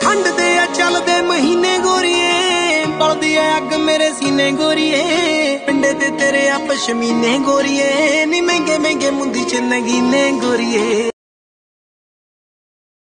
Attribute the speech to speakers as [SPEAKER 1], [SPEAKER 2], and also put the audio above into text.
[SPEAKER 1] ठंड दे आ चलदे महीने गोरिए, बलदी है अग मेरे सीने गोरिए, पिंडे ते तेरे आ पशमीने गोरिए, नी महंगे महंगे मुंदी च नगीने गोरिए।